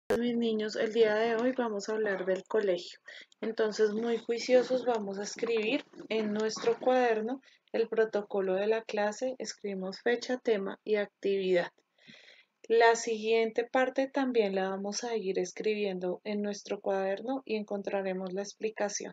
Mis niños, el día de hoy vamos a hablar del colegio. Entonces, muy juiciosos, vamos a escribir en nuestro cuaderno el protocolo de la clase, escribimos fecha, tema y actividad. La siguiente parte también la vamos a ir escribiendo en nuestro cuaderno y encontraremos la explicación.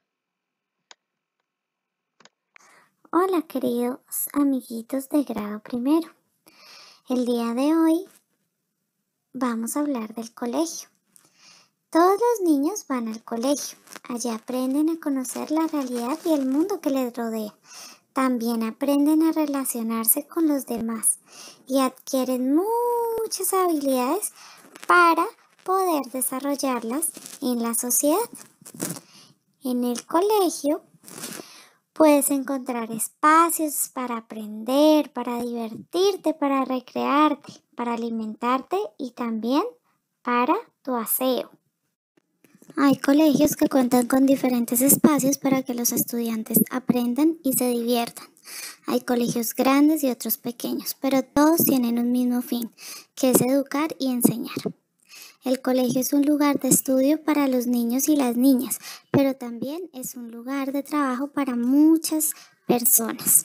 Hola queridos amiguitos de grado primero. El día de hoy vamos a hablar del colegio. Todos los niños van al colegio. Allí aprenden a conocer la realidad y el mundo que les rodea. También aprenden a relacionarse con los demás y adquieren muchas habilidades para poder desarrollarlas en la sociedad. En el colegio puedes encontrar espacios para aprender, para divertirte, para recrearte, para alimentarte y también para tu aseo. Hay colegios que cuentan con diferentes espacios para que los estudiantes aprendan y se diviertan. Hay colegios grandes y otros pequeños, pero todos tienen un mismo fin, que es educar y enseñar. El colegio es un lugar de estudio para los niños y las niñas, pero también es un lugar de trabajo para muchas personas.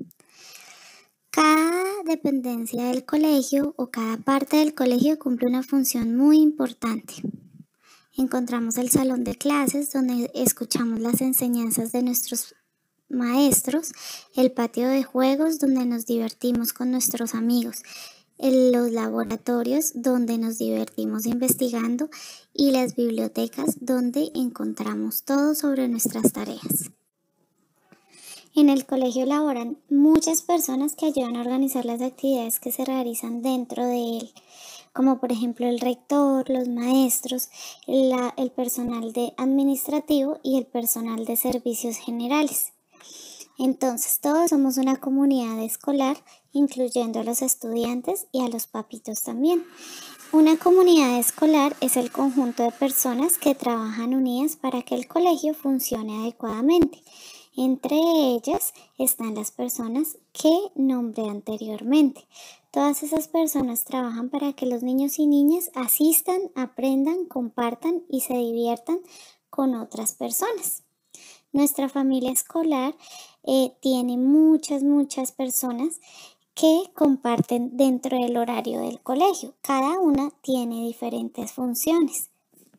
Cada dependencia del colegio o cada parte del colegio cumple una función muy importante. Encontramos el salón de clases donde escuchamos las enseñanzas de nuestros maestros, el patio de juegos donde nos divertimos con nuestros amigos, en los laboratorios donde nos divertimos investigando y las bibliotecas donde encontramos todo sobre nuestras tareas. En el colegio laboran muchas personas que ayudan a organizar las actividades que se realizan dentro de él, como por ejemplo el rector, los maestros, el personal administrativo y el personal de servicios generales. Entonces, todos somos una comunidad escolar, incluyendo a los estudiantes y a los papitos también. Una comunidad escolar es el conjunto de personas que trabajan unidas para que el colegio funcione adecuadamente. Entre ellas están las personas que nombré anteriormente. Todas esas personas trabajan para que los niños y niñas asistan, aprendan, compartan y se diviertan con otras personas. Nuestra familia escolar tiene muchas personas que comparten dentro del horario del colegio. Cada una tiene diferentes funciones.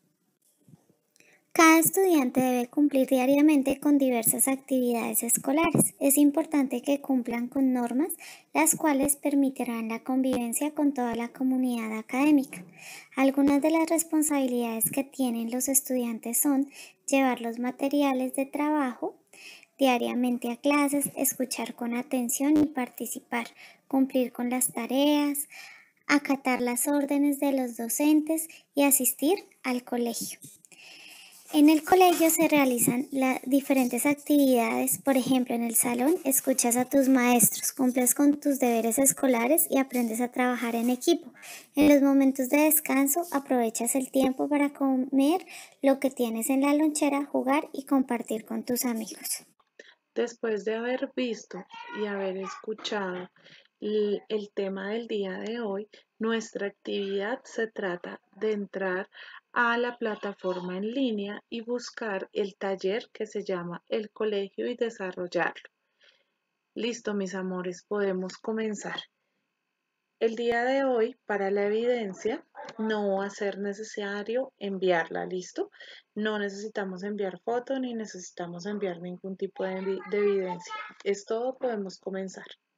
Cada estudiante debe cumplir diariamente con diversas actividades escolares. Es importante que cumplan con normas, las cuales permitirán la convivencia con toda la comunidad académica. Algunas de las responsabilidades que tienen los estudiantes son llevar los materiales de trabajo diariamente a clases, escuchar con atención y participar, cumplir con las tareas, acatar las órdenes de los docentes y asistir al colegio. En el colegio se realizan diferentes actividades, por ejemplo, en el salón escuchas a tus maestros, cumples con tus deberes escolares y aprendes a trabajar en equipo. En los momentos de descanso aprovechas el tiempo para comer lo que tienes en la lonchera, jugar y compartir con tus amigos. Después de haber visto y haber escuchado el tema del día de hoy, nuestra actividad se trata de entrar a la plataforma en línea y buscar el taller que se llama El Colegio y desarrollarlo. Listo, mis amores, podemos comenzar. El día de hoy, para la evidencia, no va a ser necesario enviarla, ¿listo? No necesitamos enviar foto ni necesitamos enviar ningún tipo de evidencia. Es todo, podemos comenzar.